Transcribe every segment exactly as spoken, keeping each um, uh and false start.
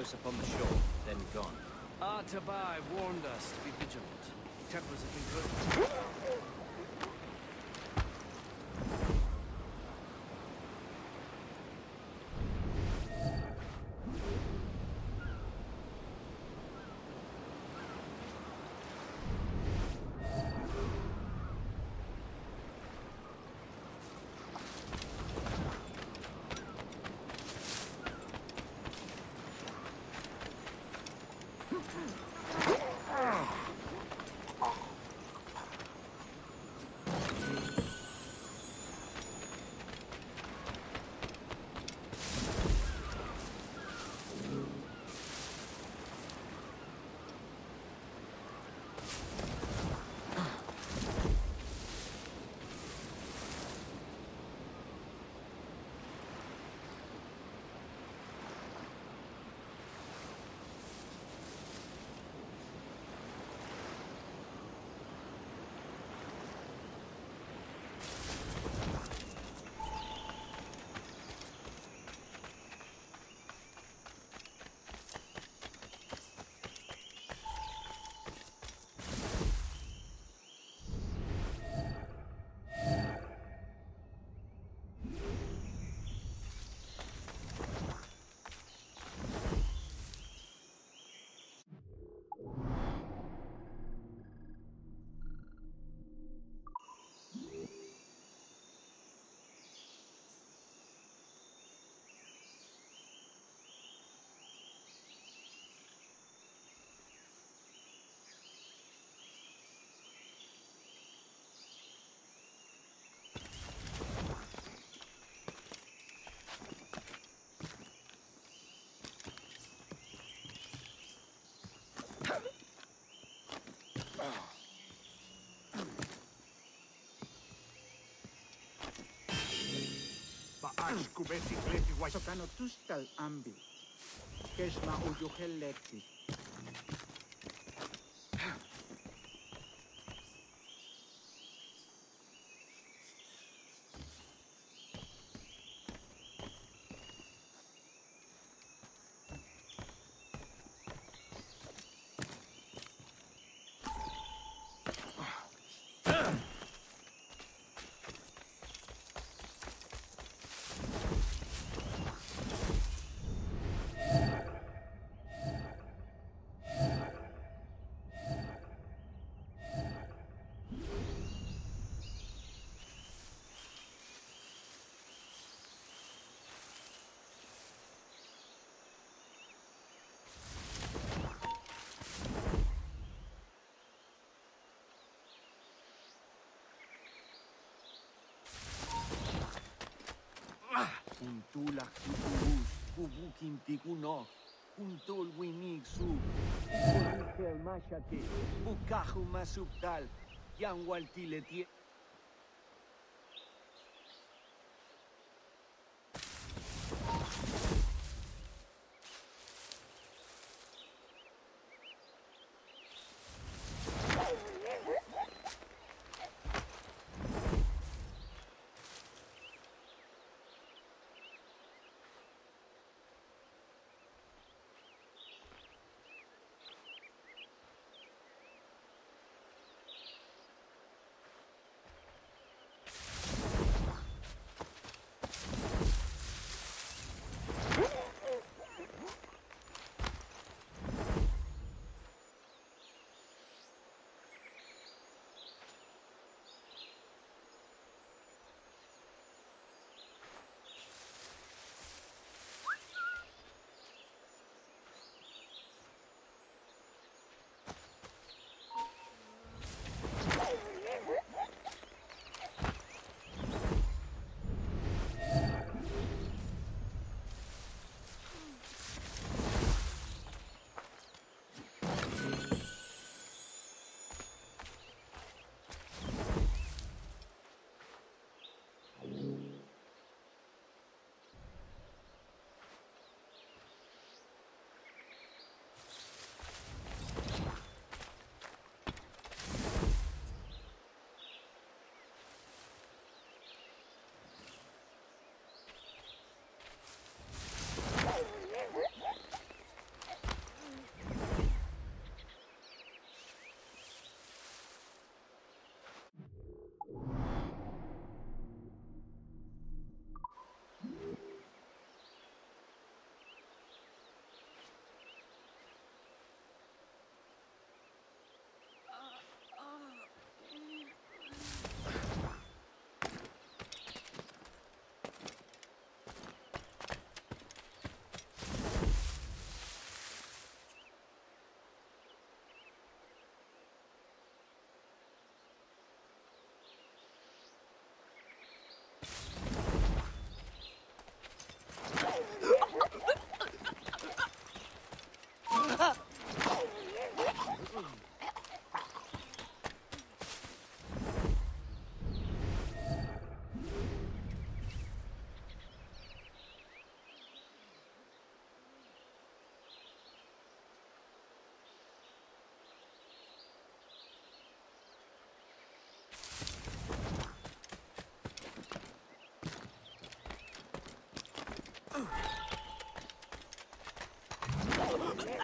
close up on the shore, then gone. Artabai warned us to be vigilant. Templars have been good. Ashku besikleti wa sokano tustal ambi. Keshma ujuheleti. Kuntula kibus, kubukin tikuno, kuntol winig su, kulikel mashate, bukahu masubtal, yang waltiletie.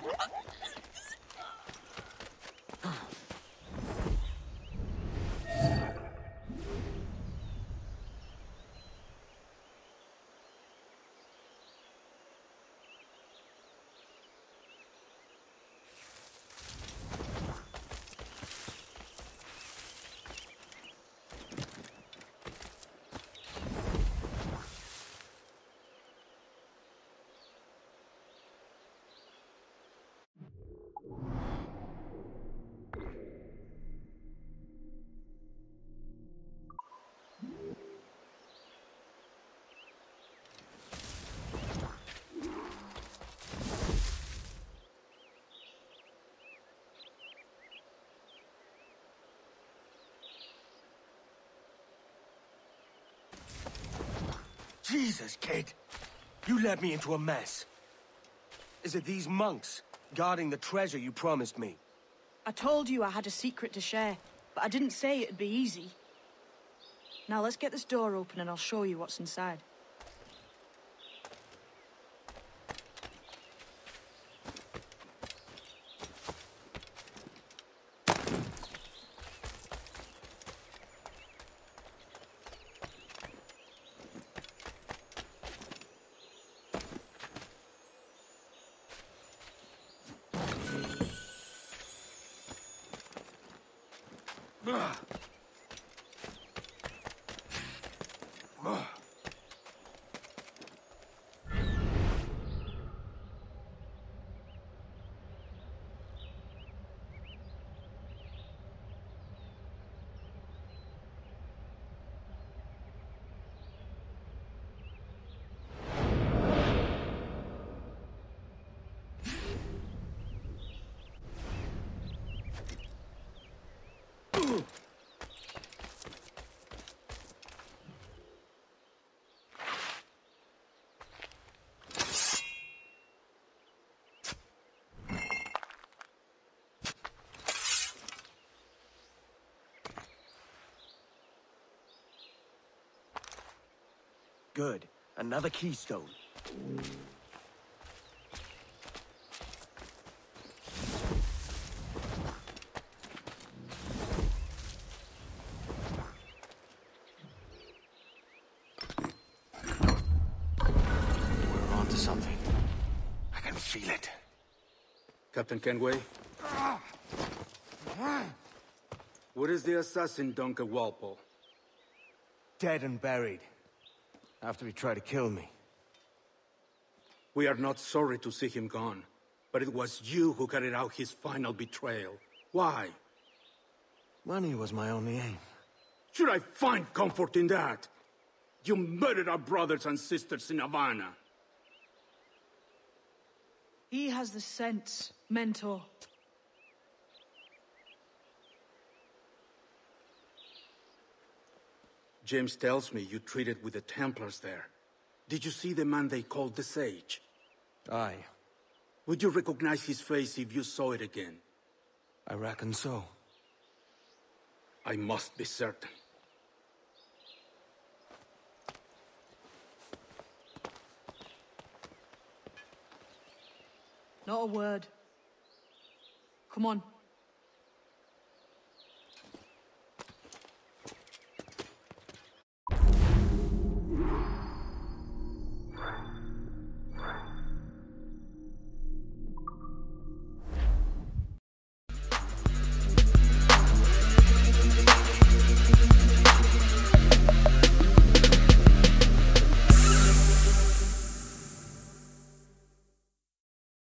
Jesus, kid! You led me into a mess. Is it these monks guarding the treasure you promised me? I told you I had a secret to share, but I didn't say it'd be easy. Now let's get this door open and I'll show you what's inside. Good. Another keystone. We're on to something. I can feel it. Captain Kenway? What is the assassin Duncan Walpole? Dead and buried. After he tried to kill me. We are not sorry to see him gone, but it was you who carried out his final betrayal. Why? Money was my only aim. Should I find comfort in that? You murdered our brothers and sisters in Havana. He has the sense, Mentor. James tells me you treated with the Templars there. Did you see the man they called the Sage? Aye. Would you recognize his face if you saw it again? I reckon so. I must be certain. Not a word. Come on.